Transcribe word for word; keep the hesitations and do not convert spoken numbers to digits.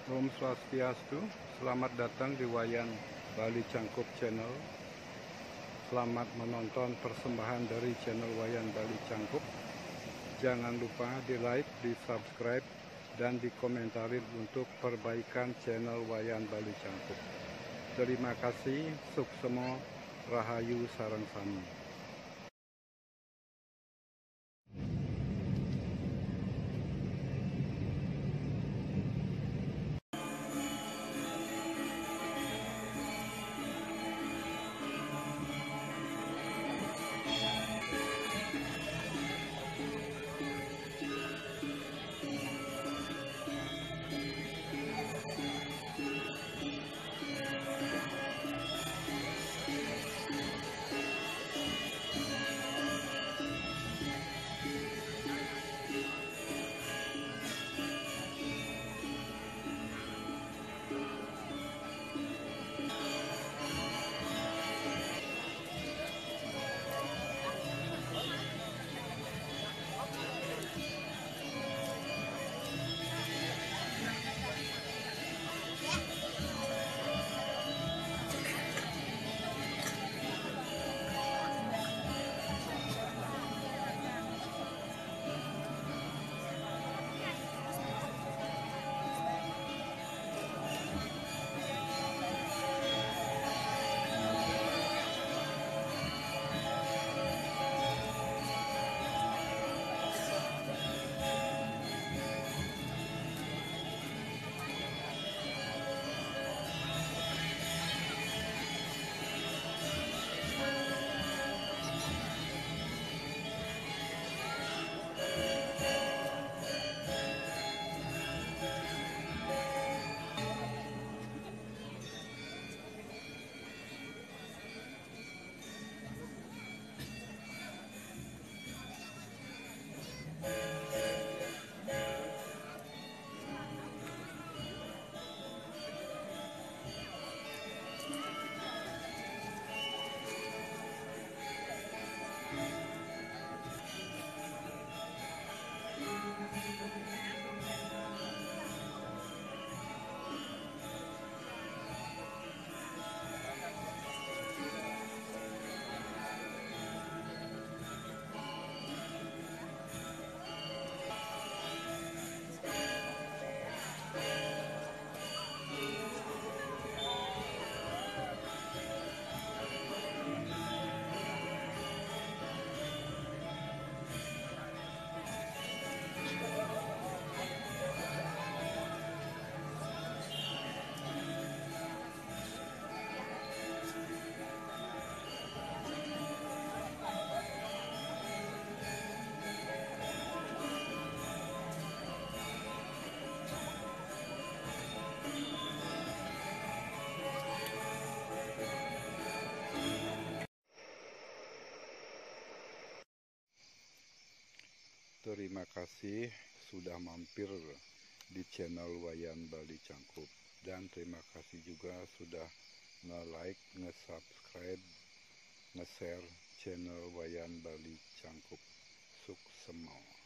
Om Swastiastu, selamat datang di Wayan Bali Cangkup Channel. Selamat menonton persembahan dari channel Wayan Bali Cangkup. Jangan lupa di like, di subscribe, dan dikomentarin untuk perbaikan channel Wayan Bali Cangkup. Terima kasih, suksemo, rahayu sareng sami. Terima kasih sudah mampir di channel Wayan Bali Cangkup, dan terima kasih juga sudah nge-like, nge-subscribe, nge-share channel Wayan Bali Cangkup. Suksemo.